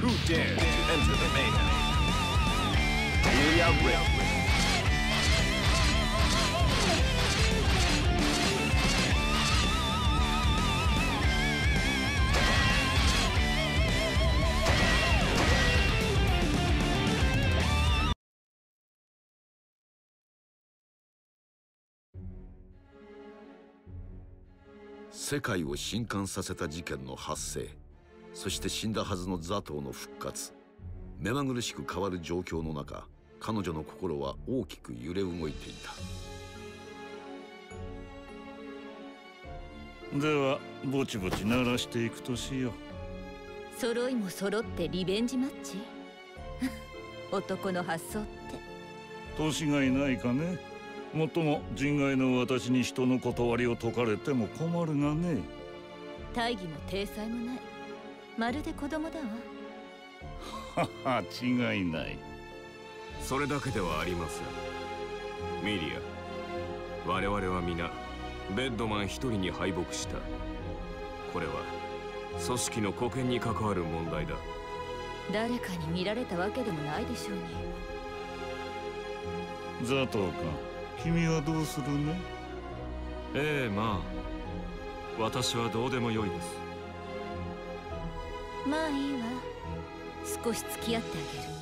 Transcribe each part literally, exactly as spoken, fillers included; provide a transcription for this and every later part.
Who dares to enter the mayhem? Ilya Ring. 世界を震撼させた事件の発生、そして死んだはずのザトウの復活。目まぐるしく変わる状況の中、彼女の心は大きく揺れ動いていた。 ではぼちぼち鳴らしていくとしよう。 揃いも揃ってリベンジマッチ男の発想って年がいないかね。もっとも人外の私に人の断りを解かれても困るがね。 大義も体裁もない、まるで子供だわ。はは、違いない。 それだけではありません。ミリア、我々は皆ベッドマン一人に敗北した。これは組織の固権に関わる問題だ。 誰かに見られたわけでもないでしょうに。 ザトウか、君はどうするね。 ええ、まあ私はどうでもよいです。 まあいいわ、少し付き合ってあげる。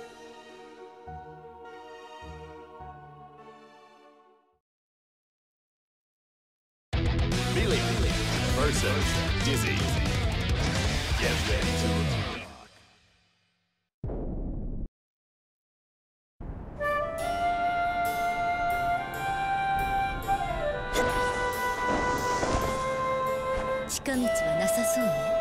Billy versus Dizzy. Get ready to rock. 近道はなさそうね。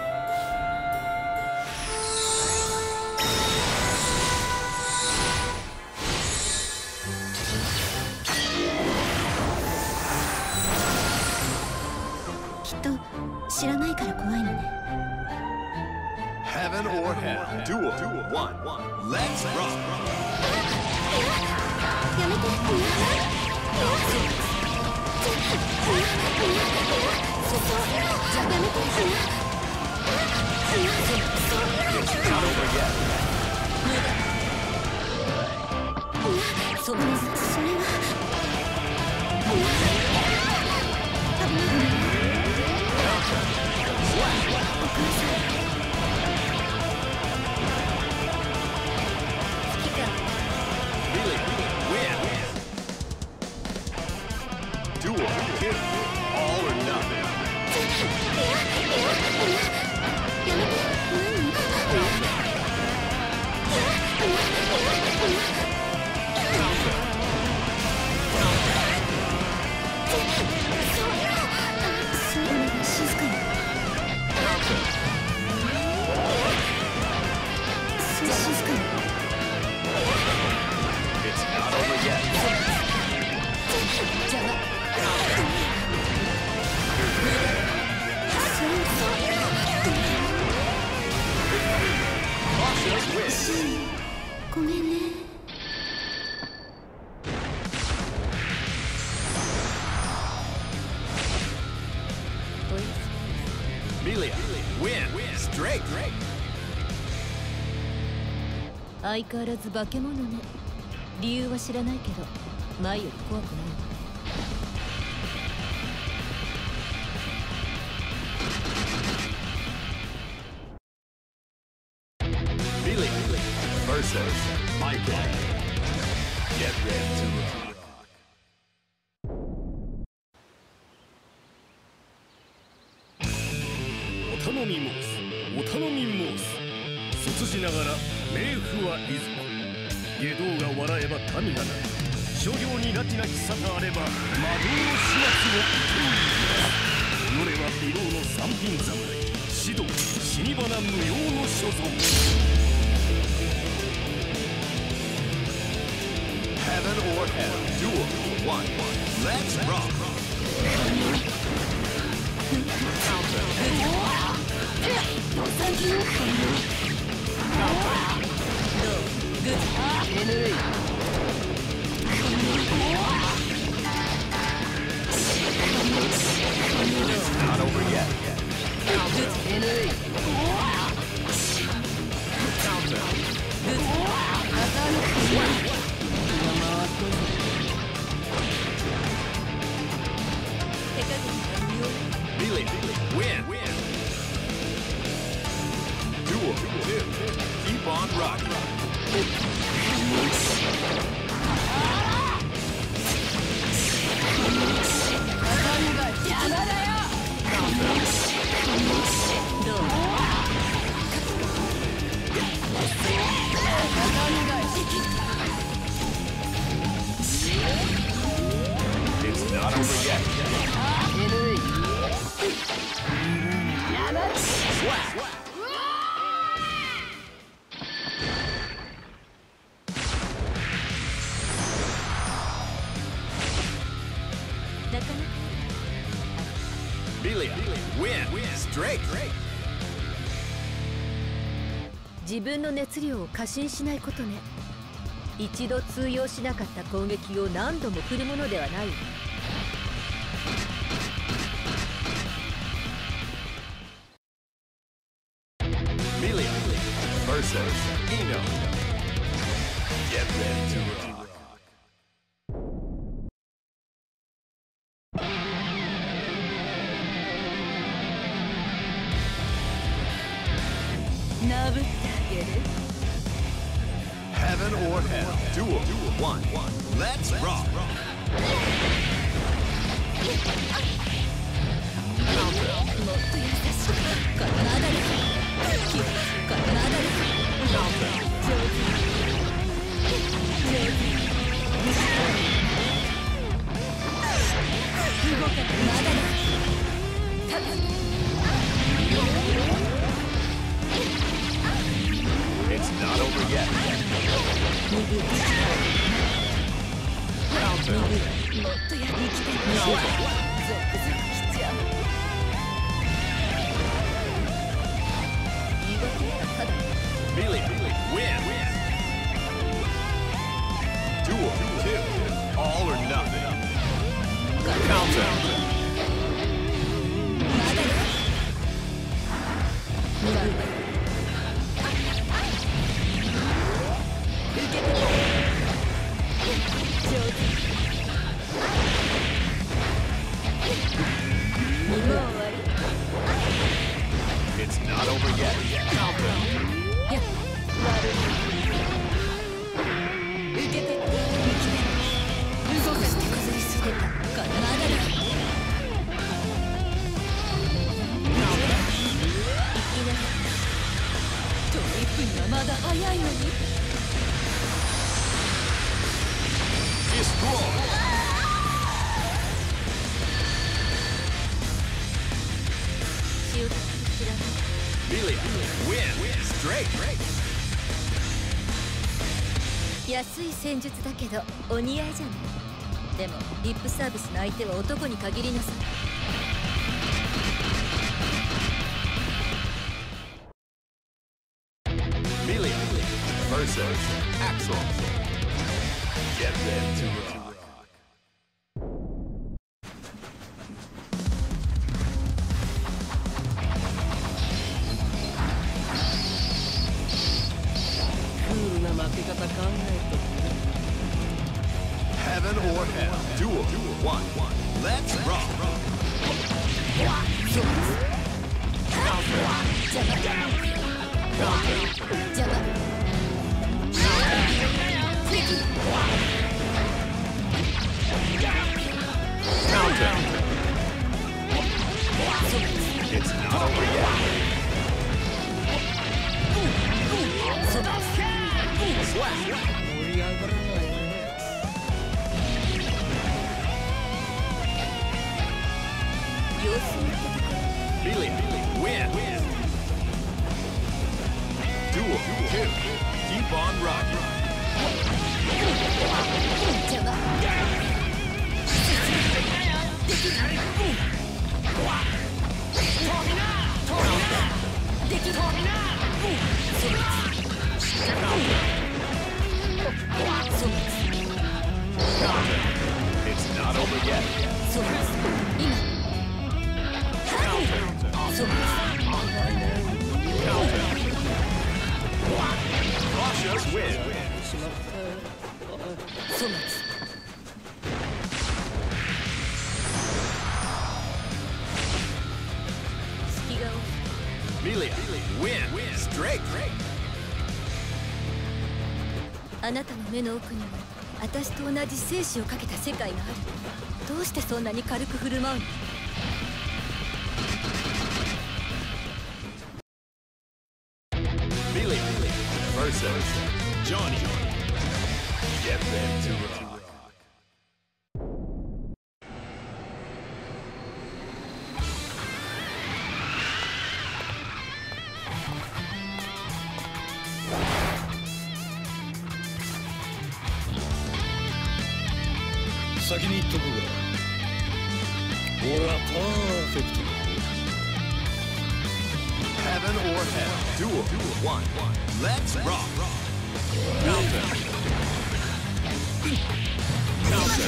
きっと知らないから怖いのね。 Heaven or hell, duel, one, let's rock. やめて。それは Billy win. Duel, two, all or nothing. 静かに。静かに。 It's not over yet. 邪魔。ごめんね。 Melia, win, straight. 相変わらず化け物ね。理由は知らないけど、前より怖くないわ。 Melia versus Michael. Get ready to rock. お頼み申す、お頼み申す。卒じながら冥府はいずこ。外道が笑えば民がなる。所領に拉致なき沙汰あれば魔道の始末を己は美老の三品侍、指導死に花無用の所存。 Heaven or hell, duel, one, let's rock. It's not over yet. Duel two. Keep on rocking. It's not over yet. Swag. なかなか Melia, win, straight. 自分の熱量を過信しないことね。一度通用しなかった攻撃を何度も振るものではない。 Melia versus Eno. Get ready to rock. Heaven or hell. Duel one. Let's rock. It's not over yet. Melia, win. Duel two. All or nothing. Countdown. It's not over yet. Countdown. Destroy. Melia, win, straight. 安い戦術だけどお似合いじゃない。でもリップサービスの相手は男に限りなさい。 Melia versus Axel. Get ready to rock. Heaven or hell. Duel one. Let's rock. Countdown. It's not over yet. Swag. Melia, win. Duel two. Keep on rocking. It's not over yet. Russia's win. Melia, win, straight. あなたの目の奥には私と同じ生死をかけた世界がある。どうしてそんなに軽く振る舞うの？ Melia versus Johnny. Get ready to rock. 先に言っとくが、俺はパーフェクトだ。 Heaven or hell. Duel. One. Let's rock. Counter. Counter.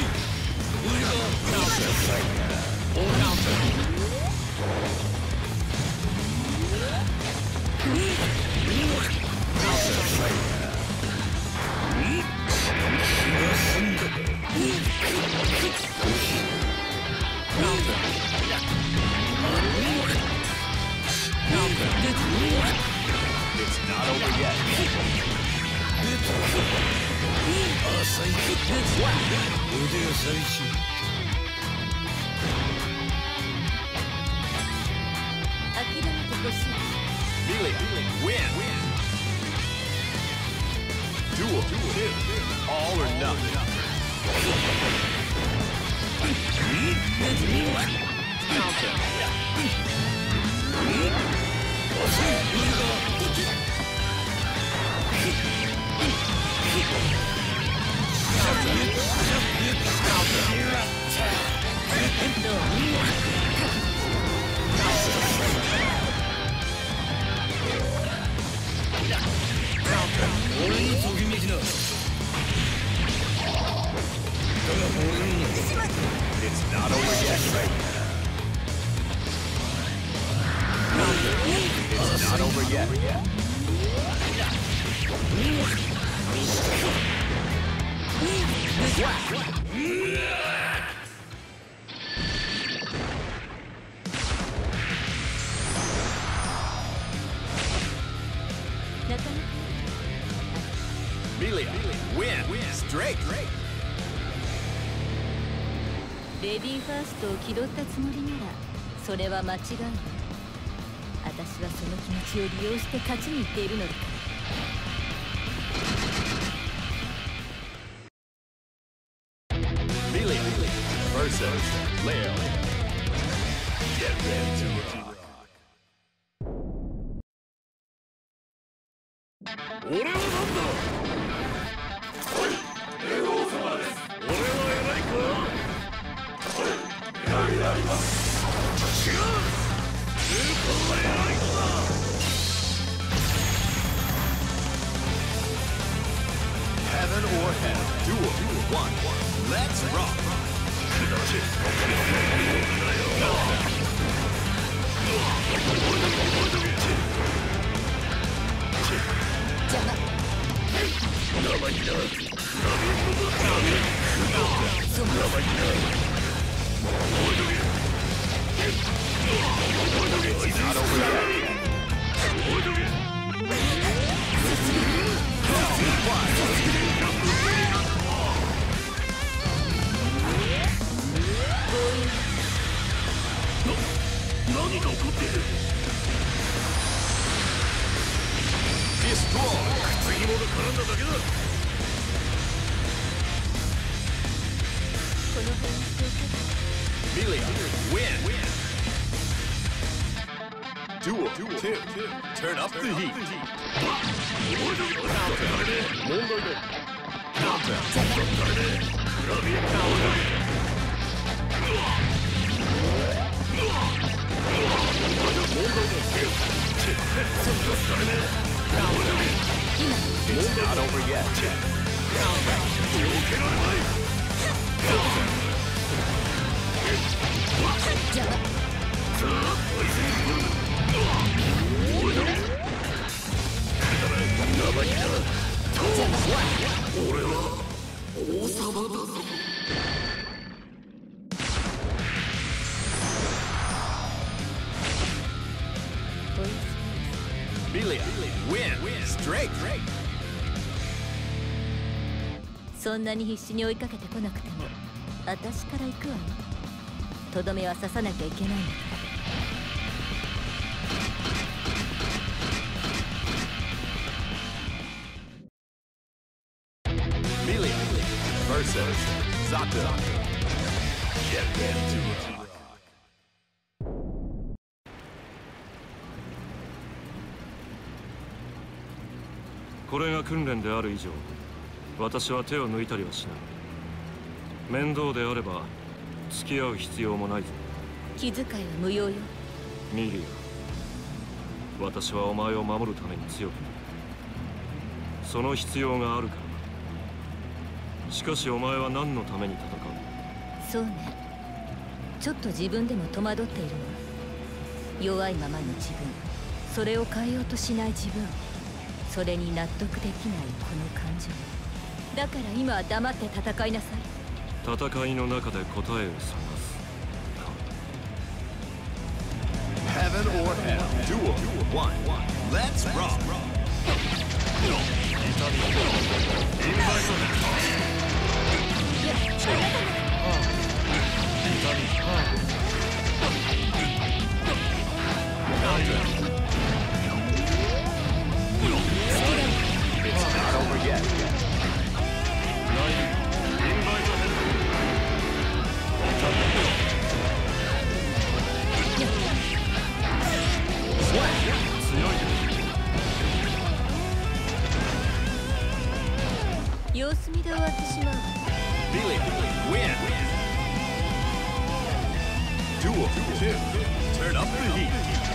It's not over yet. Melia, win. Duel. All or nothing. Counter. It's not over yet. It's not over yet. Melia, win, straight. レディーファーストを気取ったつもりならそれは間違いない。私はその気持ちを利用して勝ちに行っているのだから。 Melia versus Leo. Get ready to rock. 俺はなんだ。レオ様です。俺は偉いか。偉いなります。違う。スーパーは偉い子だ。 Heaven or hell. Duel. One. Let's rock. It's not over yet. Destroy. Melia, win. Duel. Two. Turn up the heat. Counter. It's not over yet. Melia win straight. そんなに必死に追いかけてこなくても私から行くわよ。とどめは刺さなきゃいけないんだから。 Melia versus Zato. Get ready to rock. これが訓練である以上、私は手を抜いたりはしない。面倒であれば付き合う必要もないぞ。 気遣いは無用よ。 ミリア、私はお前を守るために強くなる。その必要があるから。しかしお前は何のために戦う？ そうね、ちょっと自分でも戸惑っているわ。弱いままの自分、それを変えようとしない自分、それに納得できないこの感情だから、今は黙って戦いなさい。 戦いの中で答えを探す。 Heaven or hell, duel one. Let's rock. 様子見で終わってしまう。 Melia win. Duel two. Turn up the heat.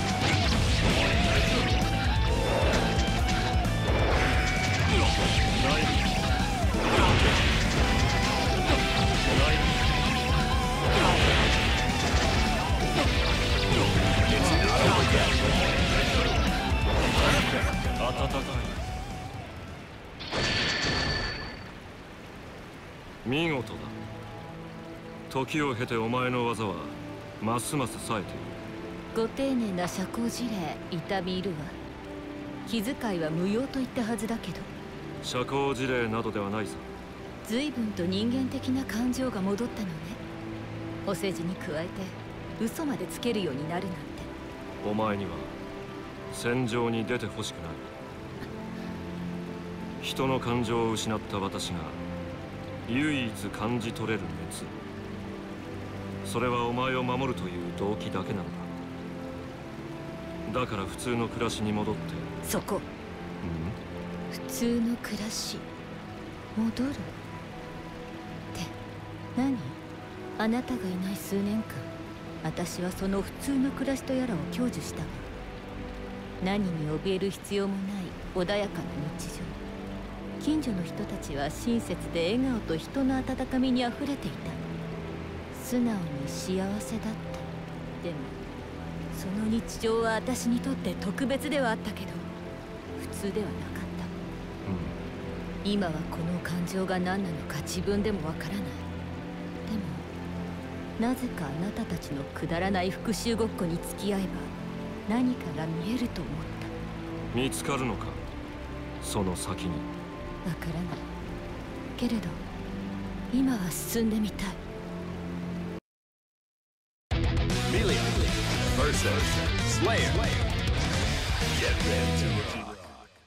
暖かい。見事だ。時を経てお前の技はますます冴えている。 ご丁寧な社交辞令痛み入るわ。気遣いは無用と言ったはずだけど。 社交辞令などではないさ。 随分と人間的な感情が戻ったのね。お世辞に加えて嘘までつけるようになるなんて。 お前には戦場に出てほしくない。人の感情を失った私が唯一感じ取れる熱、それはお前を守るという動機だけなのだ。だから普通の暮らしに戻って。 そこ。普通の暮らし戻るって何？あなたがいない数年間、私はその普通の暮らしとやらを享受したわ。何に怯える必要もない穏やかな日常。近所の人たちは親切で笑顔と人の温かみにあふれていた。素直に幸せだった。でもその日常は私にとって特別ではあったけど普通ではなかった。今はこの感情が何なのか自分でもわからない。でもなぜかあなたたちのくだらない復讐ごっこに付き合えば何かが見えると思った。 見つかるのか、その先に。 わからないけれど今は進んでみたい。 Melia versus Slayer. Get ready to rock.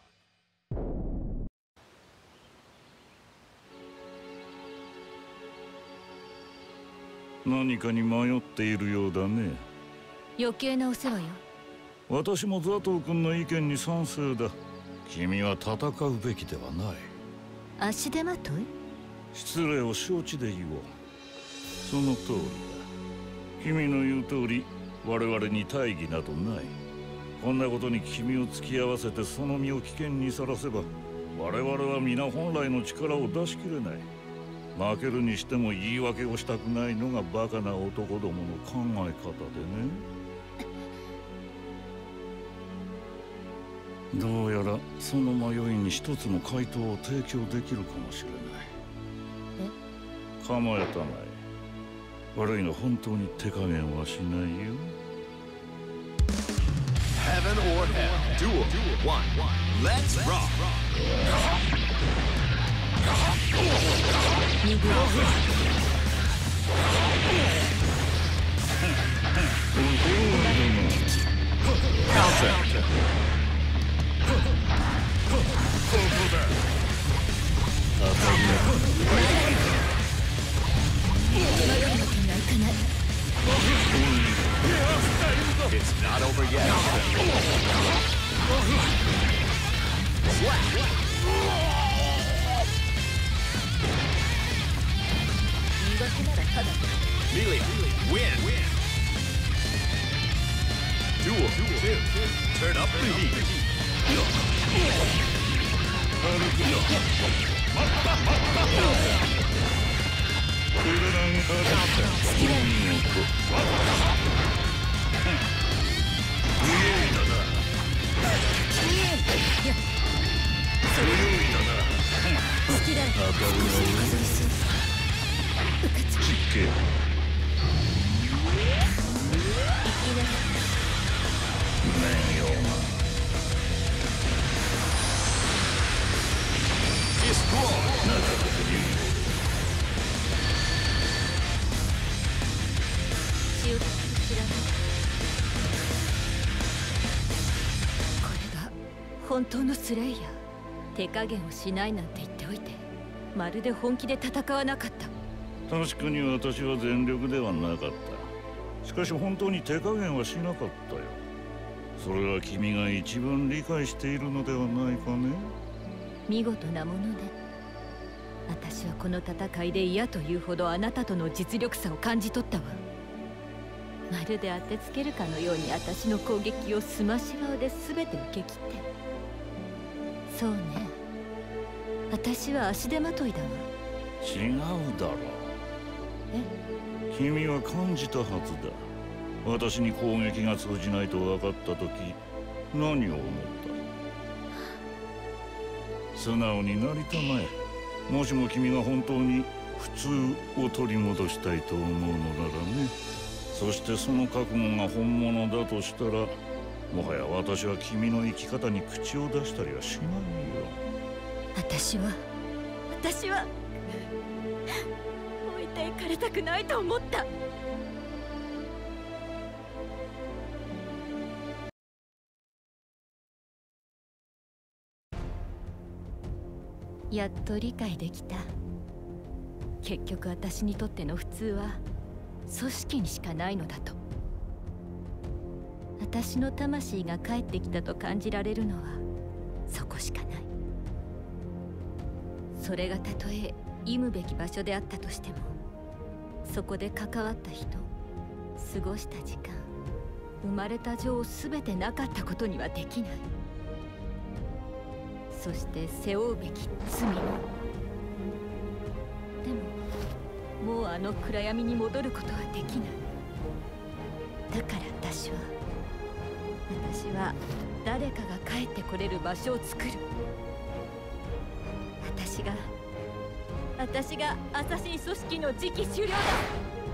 何かに迷っているようだね。 余計なお世話よ。 私もザトウ君の意見に賛成だ。君は戦うべきではない。 足手まとい？ 失礼を承知で言おう。その通りだ。君の言う通り我々に大義などない。こんなことに君を付き合わせてその身を危険にさらせば我々は皆本来の力を出しきれない。負けるにしても言い訳をしたくないのがバカな男どもの考え方でね。どうやらその迷いに一つの回答を提供できるかもしれない。え？構えたまえ。悪いが本当に手加減はしないよ。 Heaven Heaven or Hell. Duel one. Let's rock. 右を Counter. 手のような点がいかない。 It's not over yet. Slap. 言い訳ならただ Melia, win. Duel two. Turn up the heat. 好きだよ。いや、それ好きだよ。風邪する。うかつき。いきなり。 潮時知らない。これが本当のスレイヤー。手加減をしないなんて言っておいて、まるで本気で戦わなかった。 確かに私は全力ではなかった。しかし本当に手加減はしなかったよ。それは君が一番理解しているのではないかね。 見事なものね。私はこの戦いで嫌というほどあなたとの実力差を感じ取ったわ。まるで当てつけるかのように私の攻撃をすまし顔で全て受け切って。そうね、私は足手まといだわ。 違うだろう。 え？ 君は感じたはずだ。私に攻撃が通じないと分かった時、何を思った？素直になりたまえ。もしも君が本当に普通を取り戻したいと思うのならね。そしてその覚悟が本物だとしたら、もはや私は君の生き方に口を出したりはしないよ。 私は私は置いていかれたくないと思った。やっと理解できた。結局私にとっての普通は組織にしかないのだと。私の魂が帰ってきたと感じられるのはそこしかない。それがたとえ忌むべき場所であったとしても、そこで関わった人、過ごした時間、生まれた情を全てなかったことにはできない。そして背負うべき罪も。でももうあの暗闇に戻ることはできない。だから私は私は誰かが帰ってこれる場所を作る。私が私がアサシン組織の次期首領だ。